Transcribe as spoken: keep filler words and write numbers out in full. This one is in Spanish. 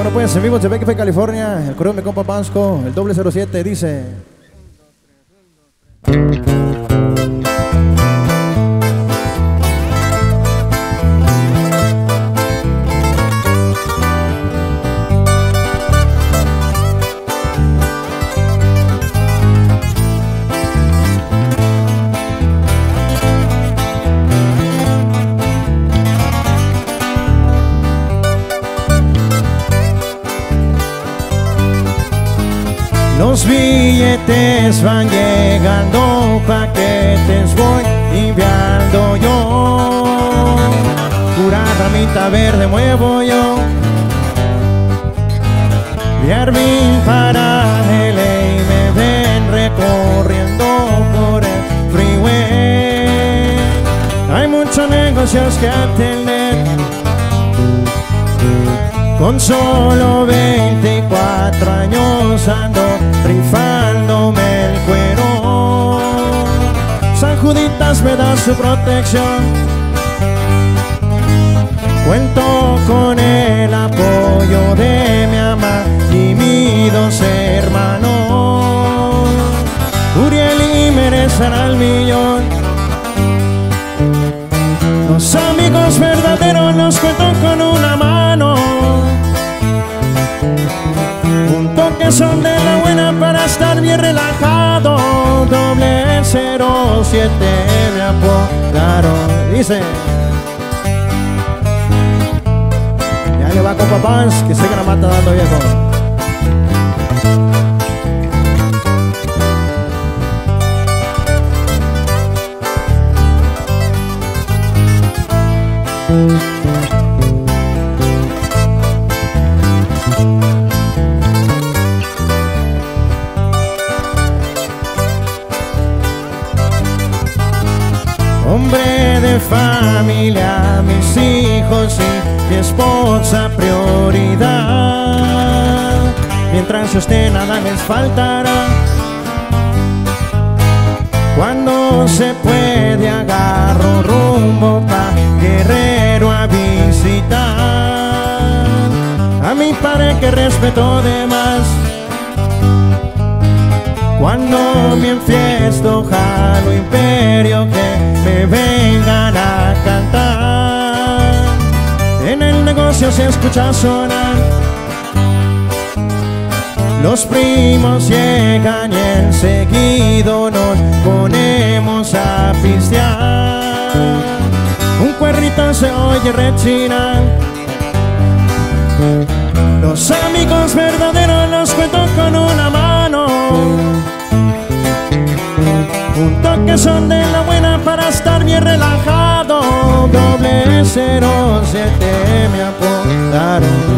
Bueno, pues en vivo de Becky, California, el correo de mi compa Pansco, el doble cero siete dice: los billetes van llegando, paquetes voy enviando yo, pura ramita verde muevo yo, de Arvin para L A y me ven recorriendo por el freeway. Hay muchos negocios que atender, con solo veinticuatro años ando rifándome el cuero. San Juditas me da su protección, cuento con el apoyo de mi mamá y mis dos hermanos. Uriel y merecen al millón. Los amigos verdaderos los cuento con una mano, un toque son de la buena para estar bien relajado. Doble cero siete me apodaron, dice. Ya le va con papás, que sé que la mata dando viejo. Hombre de familia, mis hijos y mi esposa prioridad. Mientras yo esté nada les faltará. Cuando se puede agarro rumbo pa' Guerrero a visitar a mi padre que respeto de más. Cuando me enfiesto jalo imperio que me vengan a cantar. En el negocio se escucha sonar, los primos llegan y enseguido nos ponemos a pistear. Un cuernito se oye rechinar. Los amigos verdaderos los cuento con una mano, un toque son de la buena para estar bien relajado. Doble cero siete me apodaron.